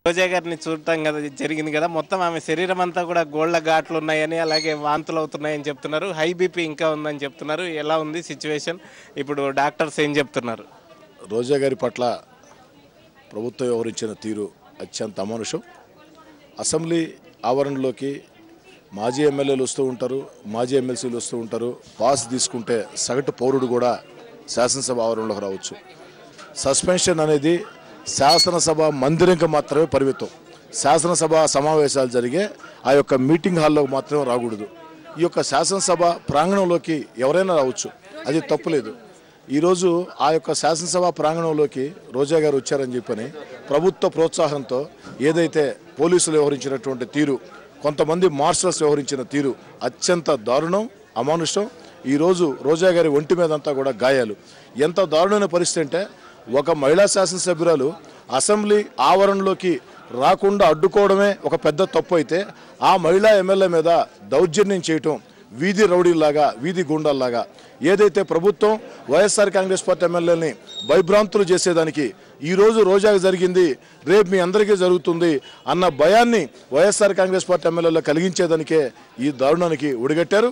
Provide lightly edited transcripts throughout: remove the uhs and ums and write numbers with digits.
రోజా గారిని చూడటం కదా జరిగింది కదా, మొత్తం ఆమె శరీరం అంతా కూడా గోళ్ల ఘాట్లు ఉన్నాయని, అలాగే వాంతులు అవుతున్నాయని చెప్తున్నారు. హై బీపీ ఇంకా ఉందని చెప్తున్నారు. ఎలా ఉంది సిచ్యువేషన్? ఇప్పుడు డాక్టర్స్ ఏం చెప్తున్నారు? రోజా గారి పట్ల ప్రభుత్వం వ్యవహరించిన తీరు అత్యంత అమానుషం. అసెంబ్లీ ఆవరణలోకి మాజీ ఎమ్మెల్యేలు వస్తూ ఉంటారు, మాజీ ఎమ్మెల్సీలు వస్తూ ఉంటారు. పాస్ తీసుకుంటే సగటు పౌరుడు కూడా శాసనసభ ఆవరణలోకి రావచ్చు. సస్పెన్షన్ అనేది శాసనసభ మందిరంకి మాత్రమే పరిమితం. శాసనసభ సమావేశాలు జరిగే ఆ యొక్క మీటింగ్ హాల్లోకి మాత్రమే రాకూడదు. ఈ యొక్క శాసనసభ ప్రాంగణంలోకి ఎవరైనా రావచ్చు, అది తప్పులేదు. ఈరోజు ఆ యొక్క శాసనసభ ప్రాంగణంలోకి రోజా గారు వచ్చారని చెప్పని ప్రభుత్వ ప్రోత్సాహంతో ఏదైతే పోలీసులు వ్యవహరించినటువంటి తీరు, కొంతమంది మార్షల్స్ వ్యవహరించిన తీరు అత్యంత దారుణం, అమానుషం. ఈరోజు రోజా గారి ఒంటి మీదంతా కూడా గాయాలు. ఎంత దారుణమైన పరిస్థితి అంటే, ఒక మహిళా శాసనసభ్యురాలు అసెంబ్లీ ఆవరణలోకి రాకుండా అడ్డుకోవడమే ఒక పెద్ద తప్పు అయితే, ఆ మహిళా ఎమ్మెల్యే మీద దౌర్జన్యం చేయటం వీధి రౌడీలాగా, వీధి గుండాల్లాగా ఏదైతే ప్రభుత్వం వైఎస్ఆర్ కాంగ్రెస్ పార్టీ ఎమ్మెల్యేని భయభ్రాంతులు చేసేదానికి ఈరోజు రోజాకు జరిగింది, రేపు మీ అందరికీ జరుగుతుంది అన్న భయాన్ని వైఎస్ఆర్ కాంగ్రెస్ పార్టీ ఎమ్మెల్యేలో కలిగించేదానికే ఈ దారుణానికి ఒడిగట్టారు.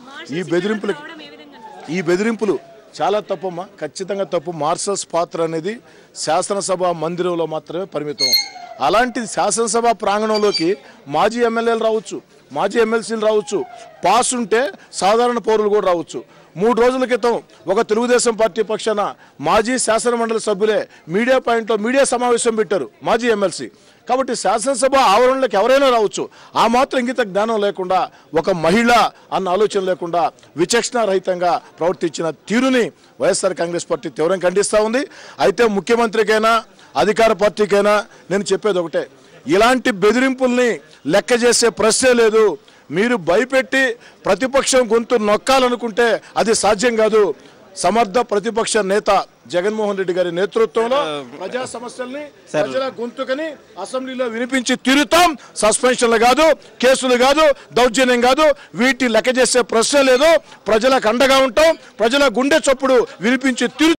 ఈ బెదిరింపులు చాలా తప్పమ్మా, ఖచ్చితంగా తప్పు. మార్షల్స్ పాత్ర అనేది శాసనసభ మందిరంలో మాత్రమే పరిమితం. అలాంటి శాసనసభ ప్రాంగణంలోకి మాజీ ఎమ్మెల్యేలు రావచ్చు, మాజీ ఎమ్మెల్సీలు రావచ్చు, పాస్ ఉంటే సాధారణ పౌరులు కూడా రావచ్చు. 3 రోజుల క్రితం ఒక తెలుగుదేశం పార్టీ పక్షాన మాజీ శాసనమండలి సభ్యులే మీడియా పాయింట్లో మీడియా సమావేశం పెట్టారు, మాజీ ఎమ్మెల్సీ. కాబట్టి శాసనసభ ఆవరణలోకి ఎవరైనా రావచ్చు. ఆ మాత్రం ఇంగిత జ్ఞానం లేకుండా, ఒక మహిళ అన్న ఆలోచన లేకుండా విచక్షణారహితంగా ప్రవర్తించిన తీరుని వైఎస్ఆర్ కాంగ్రెస్ పార్టీ తీవ్రంగా ఖండిస్తూ ఉంది. అయితే ముఖ్యమంత్రికైనా అధికార పార్టీకైనా నేను చెప్పేది ఒకటే, ఇలాంటి బెదిరింపుల్ని లెక్క చేసే ప్రశ్నే లేదు. మీరు భయపెట్టి ప్రతిపక్షం గొంతు నొక్కాలనుకుంటే అది సాధ్యం కాదు. సమర్థ ప్రతిపక్ష నేత జగన్మోహన్ రెడ్డి గారి నేతృత్వంలో ప్రజా సమస్యల్ని ప్రజల గొంతుకని అసెంబ్లీలో వినిపించి తీరుతాం. సస్పెన్షన్లు కాదు, కేసులు కాదు, దౌర్జన్యం కాదు, వీటి లెక్క చేసే ప్రశ్న లేదు. ప్రజలకు అండగా ఉంటాం, ప్రజల గుండె చప్పుడు వినిపించి తీరు